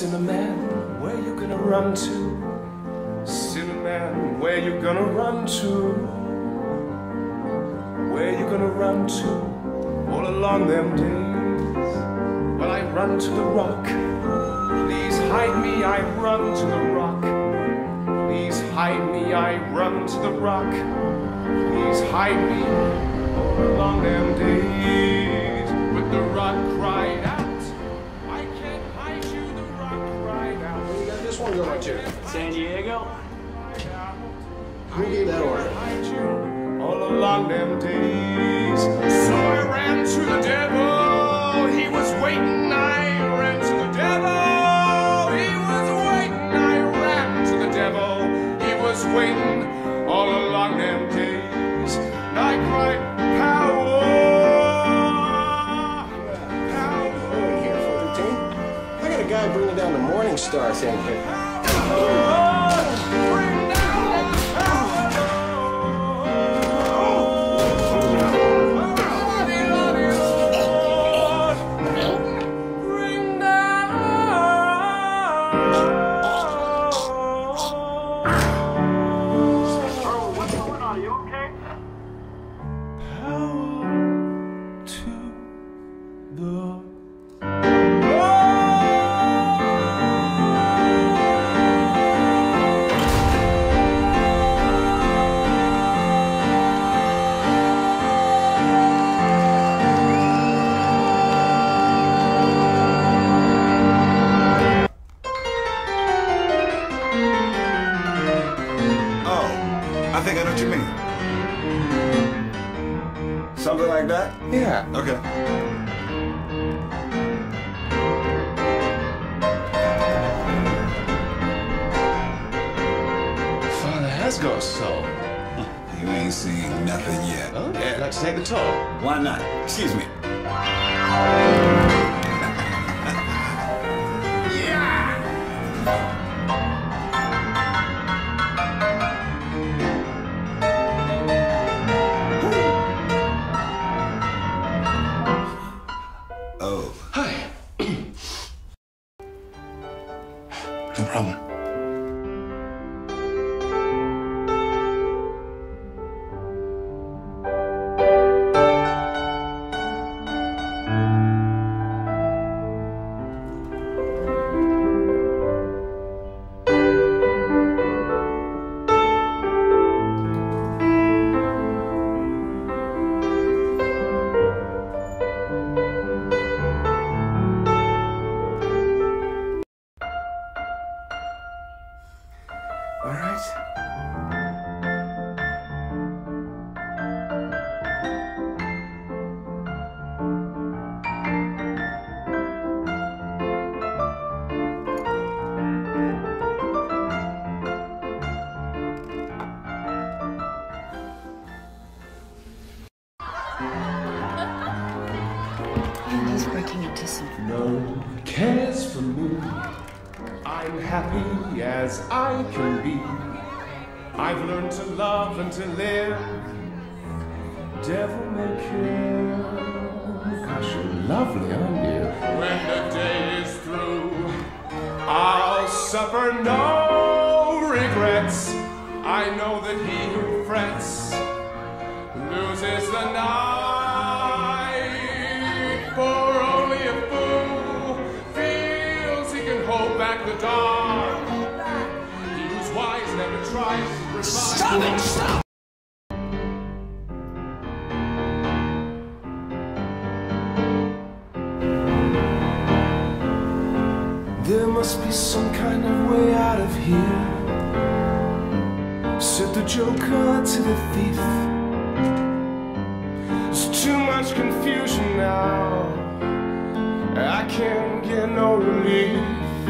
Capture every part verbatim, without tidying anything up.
Cinnamon, where you gonna run to? Cinnamon, where you gonna run to? Where you gonna run to? All along them days. Well, I run to the rock. Please hide me, I run to the rock. Please hide me, I run to the rock. Please hide me, all along them days. But the rock cried out. This one go right here. San Diego? Who gave that order? All along them days. So I ran to the devil. He was waiting. I ran to the devil. He was waiting. I ran to the devil. He was waiting. All along them days. And I cried, power. Power. Here, four thirteen. I got a guy bringing down the Morning Star thing here. I think I know what you mean. Something like that? Yeah. Okay. Father has got a soul. You ain't seen nothing yet. Oh, yeah. Like to take the tour? Why not? Excuse me. Oh. Hi. No problem. All right. He's breaking into some. No one cares for me. I'm happy as I can be. I've learned to love and to live. Devil may care. Gosh, you're lovely, aren't you? When the day is through, I'll suffer no regrets. I know that he who frets loses the night. For only a fool feels he can hold back the dark. He who's wise never tries to revive. Stop it! Stop! There must be some kind of way out of here, said the Joker to the thief. There's too much confusion now, I can't get no relief.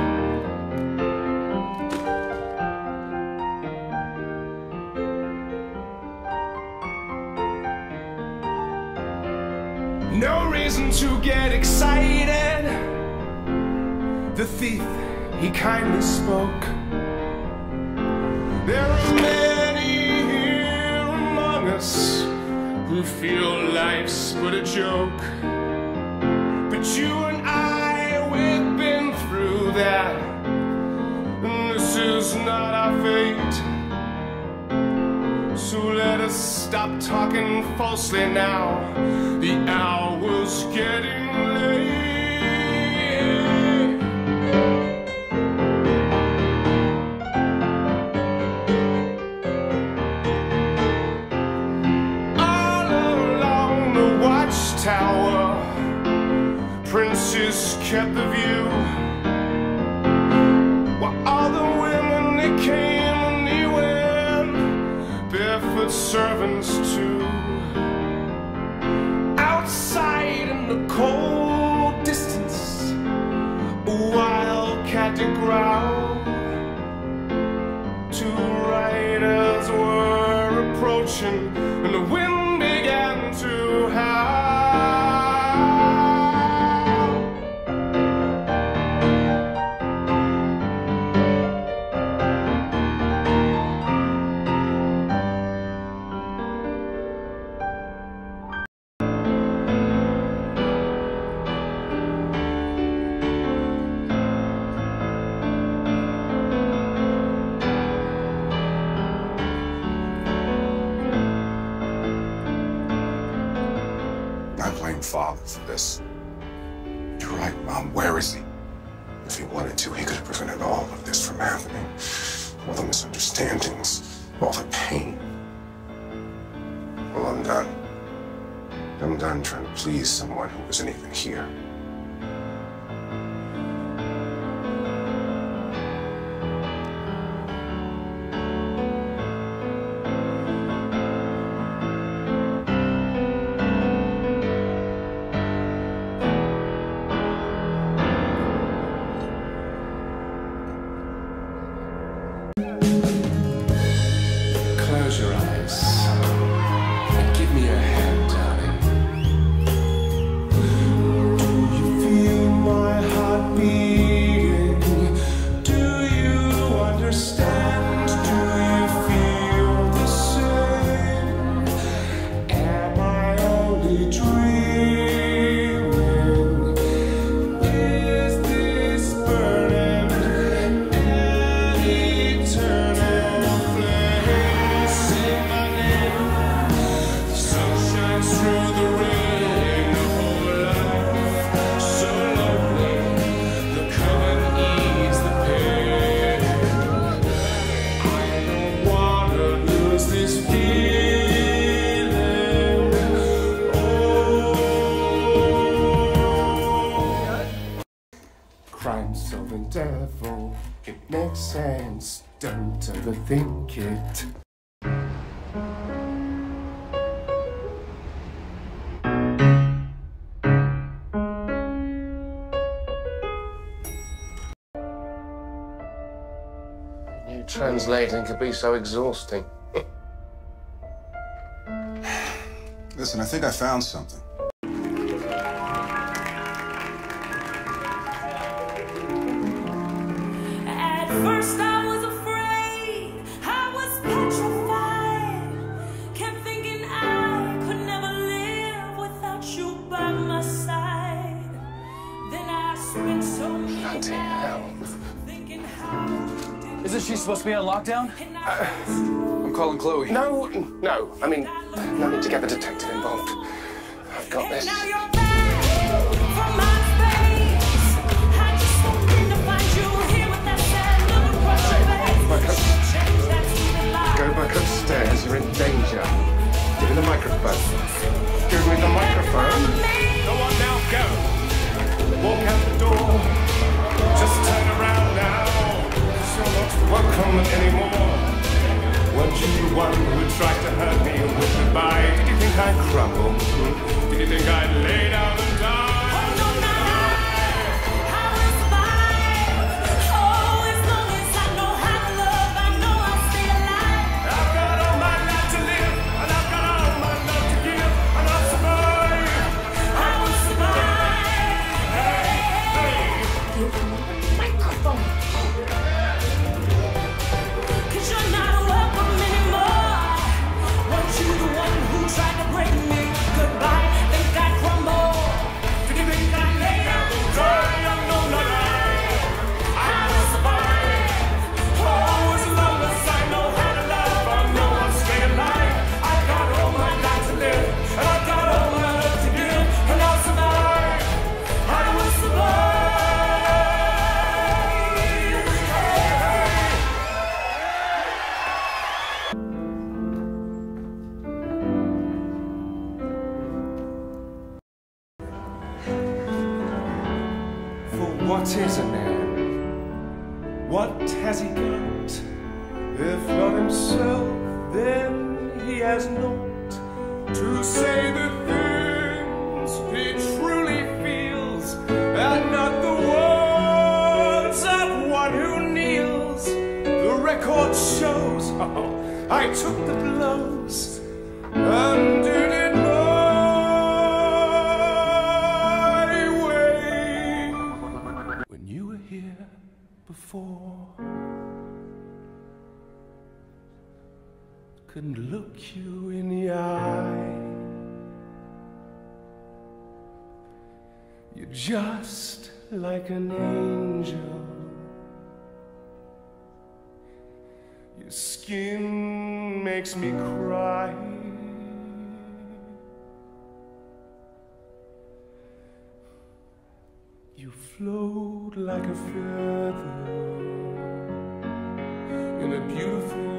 No reason to get excited. The thief, he kindly spoke. There are many here among us who feel life's but a joke. But you and I, we've been through that. not our fate. So let us stop talking falsely now. The hour's getting late. All along the watchtower, princes kept the view. While all the women, they came and they went, barefoot servants too. Outside in the cold distance, a wildcat did growl. Two riders were approaching, and the wind began to howl. I blame Father for this. You're right, Mom. Where is he? If he wanted to, he could have prevented all of this from happening. All the misunderstandings, all the pain. Well, I'm done. I'm done trying to please someone who isn't even here. Close your eyes and give me your hand, darling. Do you feel my heart beating? Do you understand? Do you feel the same? Am I only dreaming? Is this burning an eternal flame? Say my name. The sun shines through the rain. The whole life so lonely. The coming ease the pain. I don't wanna lose this feeling. Oh, crimes of the devil. It makes sense. Don't overthink it. You translating could be so exhausting. Listen, I think I found something. At first I was afraid, I was petrified, kept thinking I could never live without you by my side. Then I spent so many Bloody hell. nights thinking how did Isn't she supposed to be on lockdown? and I I'm calling Chloe. No, no. I mean, no need to get the detective involved. I've got this. now you're back from my space. I just hoping to find you here with that sad look across your face. Back up. Change that stupid lie. Go back upstairs. You're in danger. Give me the microphone. Give me the microphone. Go on now, go. Walk out the door. Just turn around now. 'Cause you're not welcome anymore. Weren't you the one who tried to hurt me with goodbye? Did you think I'd crumble? Did you think I'd lay down? For what is a man? What has he got? If not himself, then he has not to say the things he truly feels, and not the words of one who kneels. The record shows oh, I took the blows and did it my way. When you were here before, couldn't look you in the eye. You're just like an angel. Your skin makes me cry. You float like a feather in a beautiful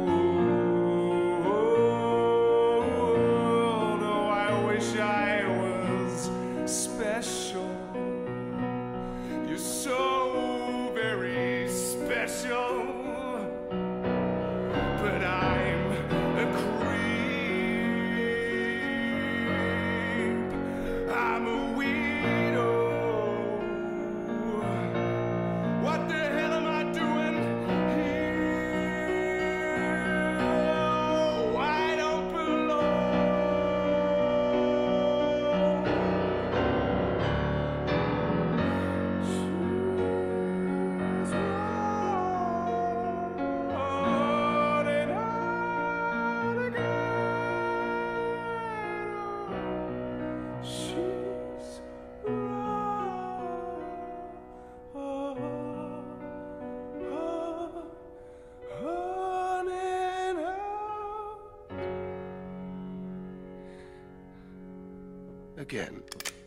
world. Oh, I wish I was special. You're so very special. But I'm a creep. I'm a weirdo. What the hell am I doing here? Oh, I don't belong. She's on and on again. She's on and on again.